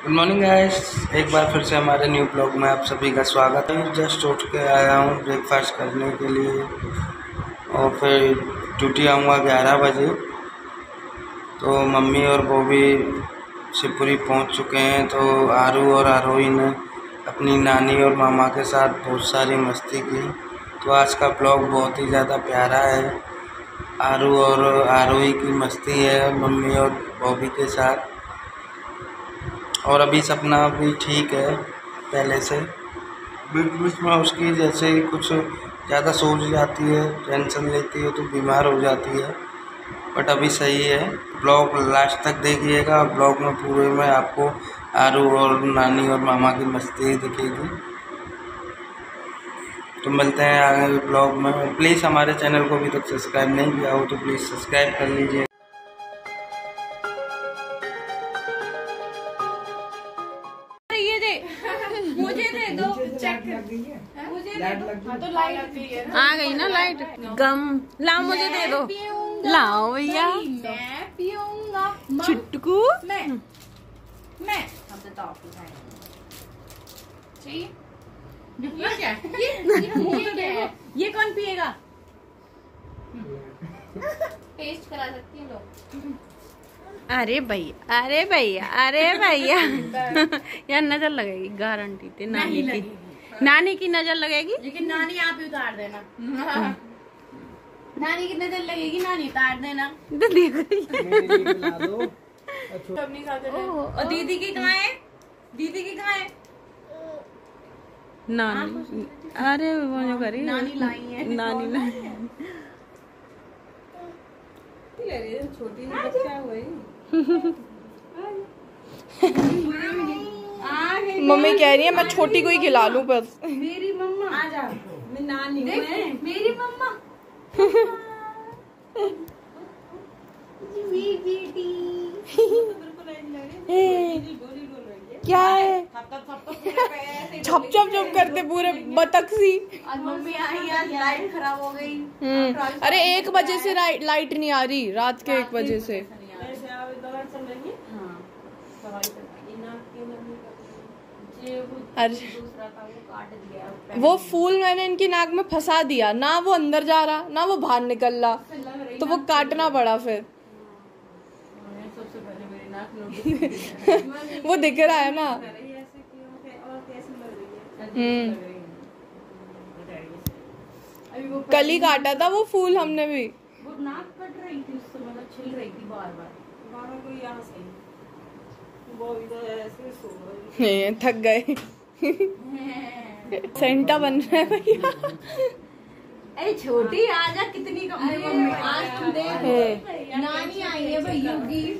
Good morning guys, एक बार फिर से हमारे न्यू ब्लॉग में आप सभी का स्वागत है। जस्ट उठ के आया हूँ ब्रेकफास्ट करने के लिए और फिर ड्यूटी आऊँगा 11 बजे। तो मम्मी और बॉबी शिवपुरी पहुँच चुके हैं। तो आरू और आरोही ने अपनी नानी और मामा के साथ बहुत सारी मस्ती की। तो आज का ब्लॉग बहुत ही ज़्यादा प्यारा है। आरू और आरोही की मस्ती है मम्मी और बॉबी के साथ। और अभी सपना भी ठीक है पहले से। बीच बीच में उसकी जैसे ही कुछ ज़्यादा सोच जाती है, टेंशन लेती है तो बीमार हो जाती है, बट अभी सही है। ब्लॉग लास्ट तक देखिएगा। ब्लॉग में पूरे में आपको आरू और नानी और मामा की मस्ती दिखेगी। तो मिलते हैं आगे ब्लॉग में। प्लीज़ हमारे चैनल को अभी तक सब्सक्राइब नहीं किया हो तो प्लीज़ सब्सक्राइब कर लीजिए। मुझे दे दो, चेक मुझे दे दो। हाँ तो लाइट आ गई ना लाइट। गम लाओ, मुझे दे दो। लाओ भैया। मैं पीऊंगा। चिट्टू मैं अब तो टॉफी खाएंगे। चाहिए? ये क्या है? ये क्या है? ये कौन पिएगा? टेस्ट करा सकती है लोग। अरे भैया, अरे भैया, अरे भैया। यार नजर लगेगी गारंटी थी नानी की। नानी की नजर लगेगी, लेकिन नानी आप ही उतार देना। नानी की नजर लगेगी, नानी उतार देना। तो देखो सब नहीं खाते थे। और दीदी की कहाँ है? दीदी की कहाँ है? नानी। अरे वो जो करी नानी लाई है। नानी लाई। छोटी बच्चा हुई। मम्मी कह रही है मैं छोटी को ही खिला लूं बस। मेरी मम्मा आ जा। मैं नानी हूँ। मेरी मम्मा। बेटी क्या है? छप छप छप करते पूरे बतख सी। आज मम्मी आई, आज लाइट खराब हो गई। अरे 1 बजे से लाइट नहीं आ रही, रात के 1 बजे से। अरे वो फूल मैंने इनकी नाक में फंसा दिया ना, वो अंदर जा रहा ना वो बाहर निकल रहा, तो वो काटना पड़ा फिर। वो दिख रहा है ना। कल ही काटा था वो फूल हमने भी। वो नाक कट रही थी उससे, मतलब छिल रही थी बार बार कोई यहाँ से। वो इधर ऐसे सो रही। थक गए। सेंटा बन रहा है भैया। अरे छोटी आजा, कितनी कम आज तुम देख। नानी आई है भैया की।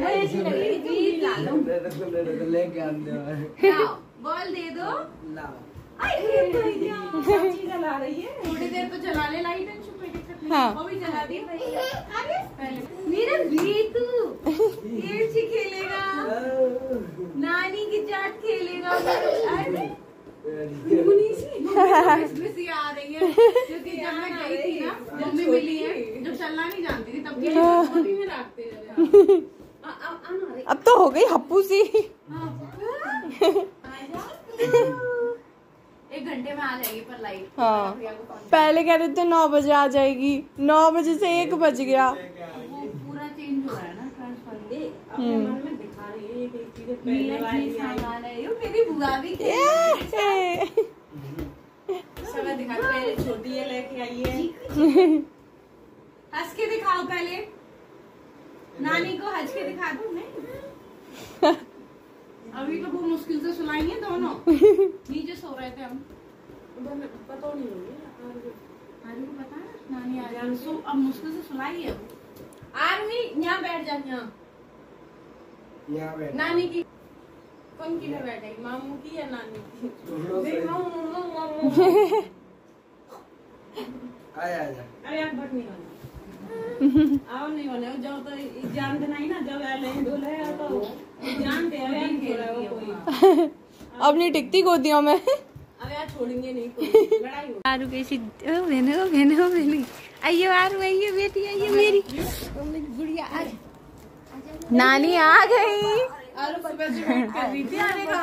बॉल दे दो। चला रही है, थोड़ी देर तो चला ले लाइट। हाँ। वो भी चला दी। मेरा बेटू ये खेलेगा, नानी की चाट खेलेगा। अरे आ रही है क्योंकि जब मैं गई थी ना, मम्मी मिली है, जब चलना नहीं जानती थी तब भी में रखते हैं। अब तो हो गई हप्पू सी। 1 घंटे में आ जाएगी पर लाइट। हाँ, पहले कह रहे थे 9 बजे आ जाएगी, 9 बजे से 1 बज गया। वो पूरा चेंज हो रहा है ना ट्रांसफर। अपने मन में दिखा रही है ये चीजें पहले वाली सामान है। ये मेरी बुआ भी सब दिखा। पहले छोटी है लेके आई है। हंस के दिखाओ पहले, नानी को हंस के दिखा दो। नहीं अभी तो वो मुश्किल से सुलाई है दोनों। नीचे सो रहे थे हम। पता नहीं आर्मी को पता है नानी आ जाए। अब मुश्किल से सुलाई है। आर्मी यहाँ बैठ जा। यहाँ नानी की कौन की में बैठेगी, मामू की या नानी की? अरे आप बट नहीं होना। आओ नहीं होने जब तो जानते नहीं ना, जब डोले तो जानते हैं। अब नहीं टिकती गोदियों में। अब यार छोड़ेंगे नहीं, कोई लड़ाई हो। आरू कैसी बहने आइयो आरू, आइयो बेटी, आइयो मेरी गुड़िया। नानी आ गई। आरू सुबह से वेट कर रही थी आने का।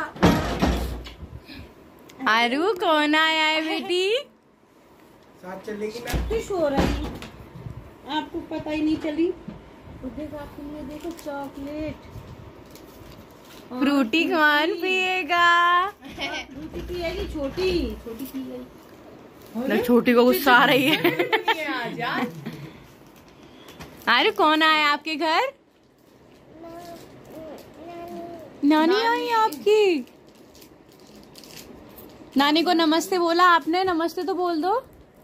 आरू कौन आया है बेटी? साथ चलेगी ना? खुश हो रही, आपको पता ही नहीं चली। देखो आपके लिए, देखो चॉकलेट। फ्रूटी कौन पिएगा? फ्रूटी पिएगी, छोटी छोटी पी गई। ना छोटी को गुस्सा आ रही है। आरू कौन आया आपके घर? नानी आई आपकी। नानी को नमस्ते बोला आपने? नमस्ते तो बोल दो।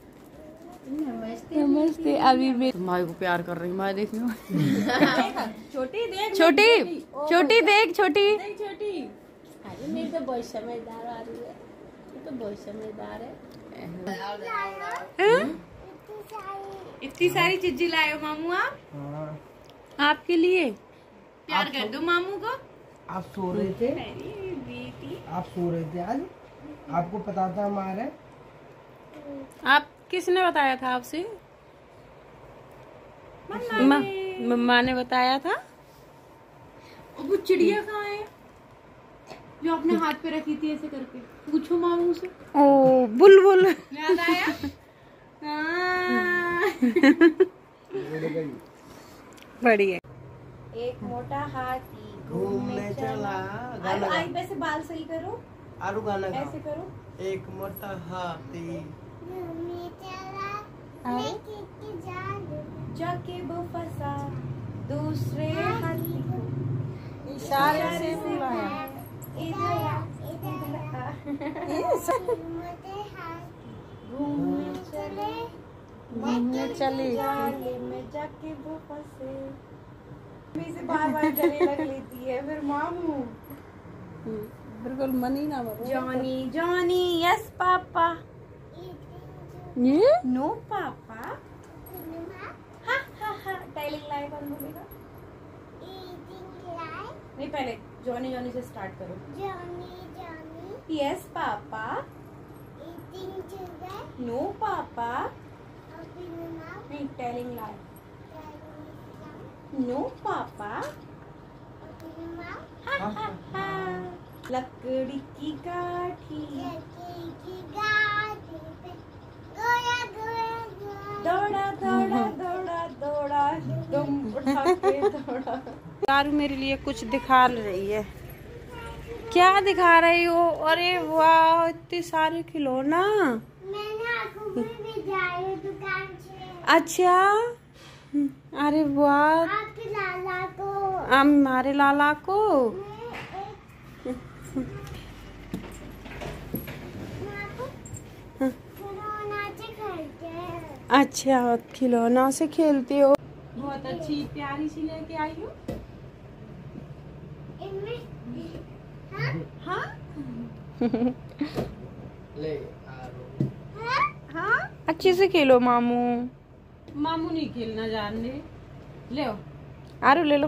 नमस्ते। अभी भी माई को प्यार कर रही, माई देखी छोटी देख, छोटी छोटी देख, छोटी छोटी। अरे मेरी तो बहुत समझदार आ रही है, ये तो बहुत समझदार है। इतनी सारी चीजें लाए हो मामू आप? हाँ। आपके लिए प्यार कर दो मामू को। आप सो रहे थे? बेटी आप सो रहे थे आज? आपको पता था हमारे? आप किसने बताया था आपसे? मम्मा ने बताया था। वो चिड़िया कहाँ है जो आपने हाथ पे रखी थी ऐसे करके? पूछो मामू से। ओ बुलबुल याद आया? बढ़िया। एक मोटा हाथी घूमने चला। आई वैसे बाल सही करो, आरू गाना गाओ। ऐसे करो। एक मोटा हाथी जाके वो फंसा दूसरे हाथी को, इशारे से बुलाया, इधर आ, इधर आ। घूमने चले जाले में जाके वो फंसे। मम्मी से बार बार गले लग लेती है फिर मामू। बिल्कुल मन ही ना बनो। जॉनी जॉनी यस पापा, ये नो पापा। हा हा हा। टेलिंग लाइव कौन बोलेगा? नहीं, पहले जॉनी जॉनी से स्टार्ट करो। Yes papa, no papa. नहीं, टेलिंग लाइव। नो पापा। हा हा हा। लकड़ी की काठी दौड़ा दौड़ा दौड़ा दौड़ा, तुम उठा के दौड़ा। यार मेरे लिए कुछ दिखा रही है। क्या दिखा रही हो? अरे वाह, इतने सारे खिलौना। अच्छा, अरे वाह, हमारे लाला को। अच्छा, खिलौना से खेलते हो। बहुत अच्छी प्यारी सी लेके आई हो। हाँ ले आरू। हाँ, अच्छे से खेलो मामू। मामू नहीं खेलना जानने। ले आओ। आरू ले लो।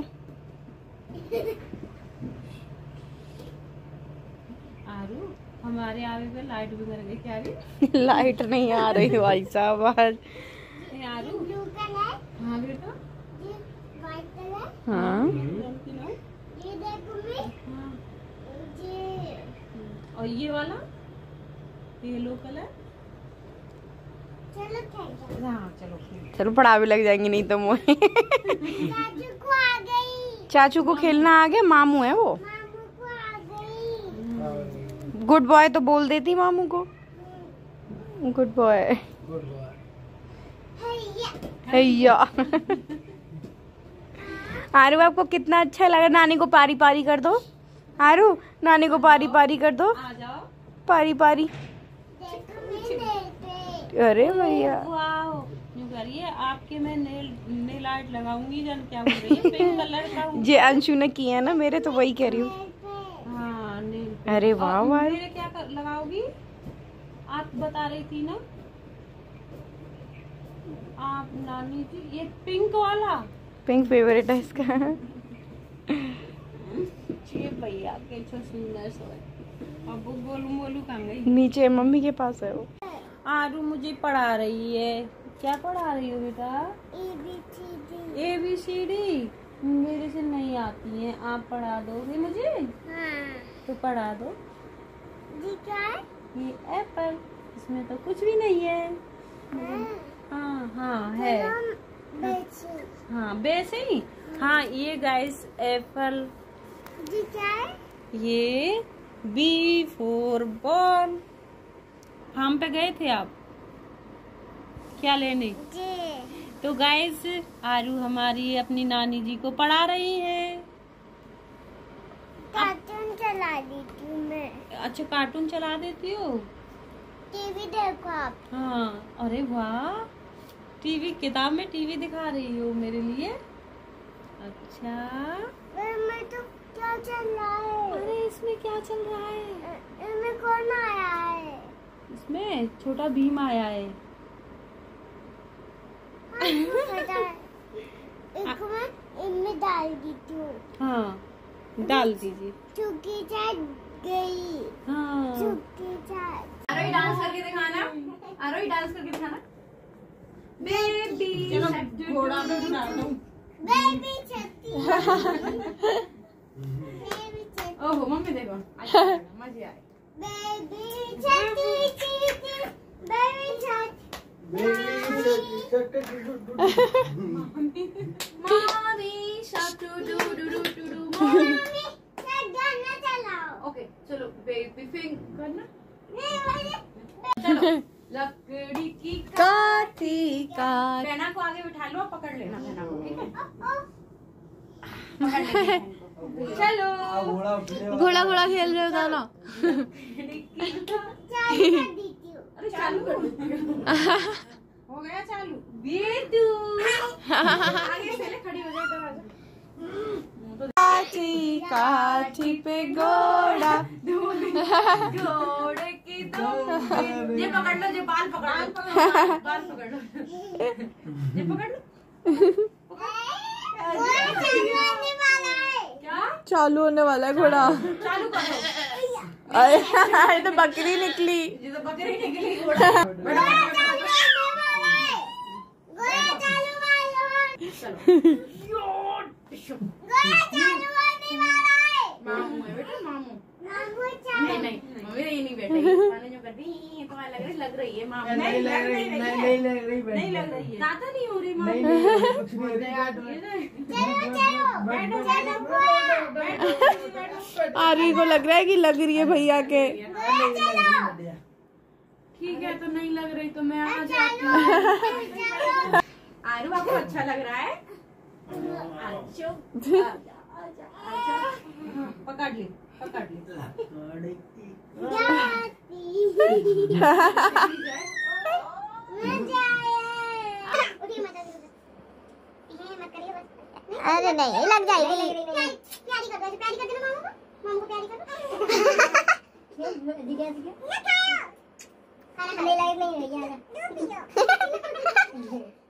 आरू, हमारे आवे पे लाइट भी कर गई क्या? रे लाइट नहीं आ रही भाई साहब आज। आरू, हाँ बेटा, हाँ, और ये वाला येलो कलर। हाँ चलो चलो पढ़ा भी लग जाएंगी नहीं तो मोहे। चाचू को खेलना आ गया। मामू है वो। गुड बॉय तो बोल देती मामू को। Good boy. Good boy. हैया। आरू आपको कितना अच्छा लगा? नानी को पारी पारी कर दो। आरू, नानी को पारी पारी कर दो। आ जाओ। पारी पारी। अरे भैया, वाह, यूं करिए। आपके मैं नेल आर्ट लगाऊंगी। जान क्या बोल रही है? पिंक कलर का। जे अंशु ने किया ना मेरे, तो वही कह रही हूँ। हाँ, नेल। अरे वाह वाह। मेरे क्या लगाओगी? आप बता रही थी ना आप नानी जी। ये पिंक वाला पिंक फेवरेट है इसका। ये भैया के छो सुंदर सो। अब बोलू कहाँ गई? नीचे मम्मी के पास है वो। आरू मुझे पढ़ा रही है। क्या पढ़ा रही हो बेटा? ABCD। मेरे से नहीं आती हैं, आप पढ़ा दोगे मुझे? तो पढ़ा दो। ये एप्पल, इसमें तो कुछ भी नहीं है। हाँ हाँ है, हाँ वैसे ही। हाँ ये गाइस एप्पल, ये बी फॉर बॉल। फार्म पे गए थे आप क्या लेने? तो गाइस आरू हमारी अपनी नानी जी को पढ़ा रही है। कार्टून चला देती हूँ मैं। अच्छा कार्टून चला देती हो? टीवी देखो आप। हाँ अरे वाह, टीवी, किताब में टीवी दिखा रही हो मेरे लिए। अच्छा मैं तो क्या चल रहा है? अरे इसमें क्या चल रहा है? इसमें कौन आया है? इसमें छोटा भीम आया है। पता है। एक मैं इनमें डाल देती हूँ। हाँ डाल दीजिए। चुकी चाट गई। हाँ चुकी चाट। आरोही डांस करके दिखाना, आरोही डांस करके दिखाना। बेबी घोड़ा बेबी छत्ती। बेबी छत्ती। ओहो मम्मी देखो, अच्छा मजे आए। बेबी छत्ती छत्ती। बेबी छत्ती। Mommy shark doo doo doo doo doo doo mommy. गाना चलाओ। ओके चलो बेबी फिंग करना। नहीं वाले। चलो लकड़ी की काटी काट। बहना को आगे बिठा लो, पकड़ लेना बहना को, ठीक है? पकड़ लेना बहन को। चलो घोड़ा घोड़ा खेल रहे हो दोनों। चालू कर देती हूँ। अरे चालू कर दो। हो गया चालू। बेटू आगे से ले, खड़ी हो जाए तो आजा। काठी काठी पे घोड़ा। घोड़े की दो ये पकड़ लो, ये बाल पकड़ लो, बाल पकड़ लो, ये पकड़ लो। चालू होने वाला है। क्या चालू होने वाला है घोड़ा। चालू करो? अरे तो बकरी निकली। ये तो बकरी निकली। घोड़ा घोड़ा चालू होने वाला है। घोड़ा चालू वाला है। चलो घोड़ा चालू होने वाला है। मामू है बेटा, मामू। मामू चालू। नहीं नहीं मम्मी ये नहीं बेटा, ये खाने जो कर रही है तो लग रही है मामू। नहीं लग रही है, नहीं लग रही है, ज्यादा नहीं हो रही मामू। चलो चलो बैठो। आरी को लग रहा है कि लग रही है भैया के। ठीक है तो नहीं लग रही तो मैं आ जाती हूँ। आरू आपको अच्छा लग रहा है? अच्छा आजा आजा, पकड़ ली पकड़ ली। अरे नहीं लग जाएगी। प्यारी कर दो, प्यारी कर देना मामू को, मामू को प्यारी कर दो। दिखा दिखा खाना खाने लायक नहीं है।